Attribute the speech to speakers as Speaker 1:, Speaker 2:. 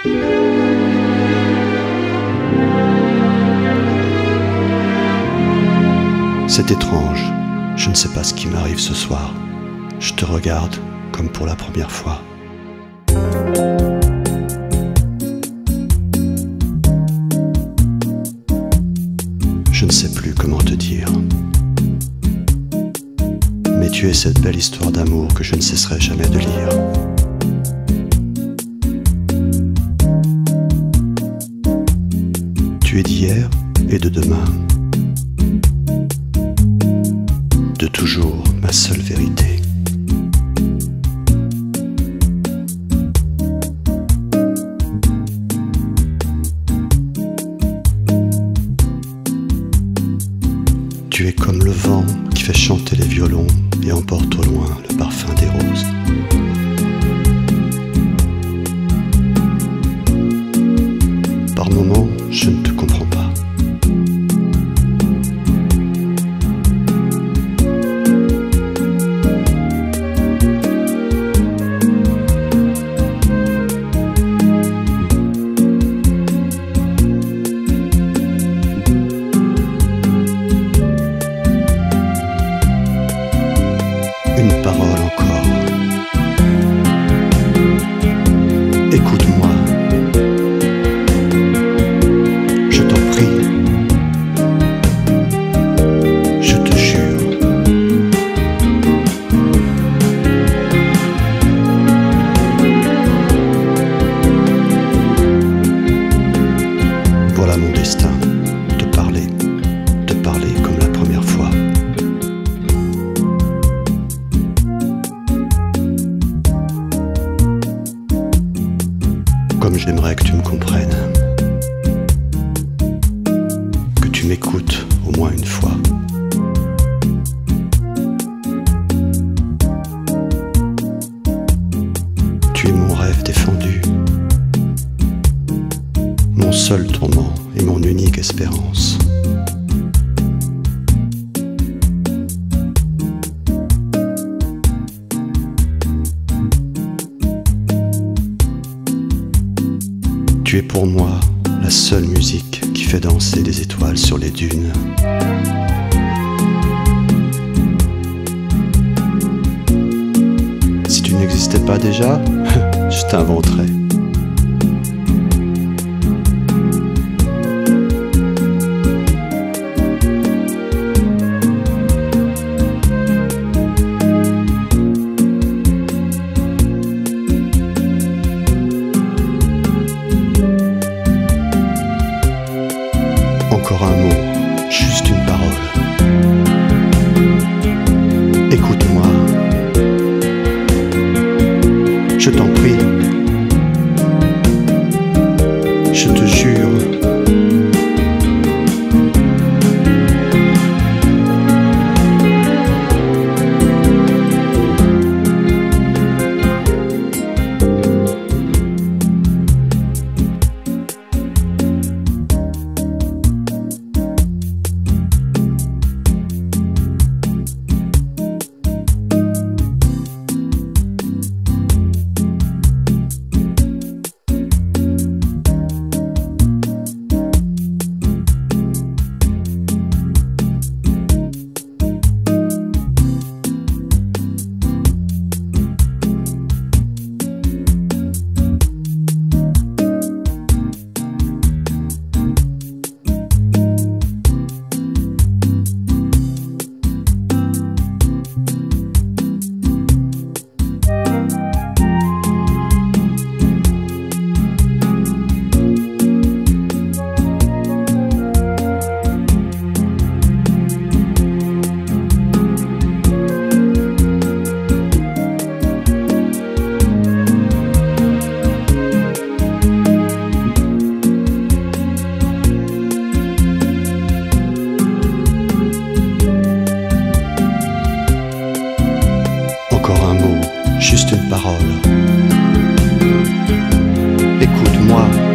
Speaker 1: C'est étrange, je ne sais pas ce qui m'arrive ce soir. Je te regarde comme pour la première fois. Je ne sais plus comment te dire. Mais tu es cette belle histoire d'amour que je ne cesserai jamais de lire. Tu es d'hier et de demain, de toujours ma seule vérité. Tu es comme le vent qui fait chanter les violons et emporte au loin le parfum des roses. Par moments, je ne te comprends pas. Une parole encore. Écoute-moi. Je t'en prie. Je te jure. Voilà mon destin. Te parler comme la première fois. Comme j'aimerais que tu me comprennes, que tu m'écoutes au moins une fois. Tu es mon rêve défendu, mon seul tourment et mon unique espérance. Tu es pour moi la seule musique qui fait danser des étoiles sur les dunes. Si tu n'existais pas déjà, je t'inventerais. Encore un mot, juste une parole. Écoute-moi. Je t'en prie. Je te jure. Encore un mot, juste une parole. Écoute-moi.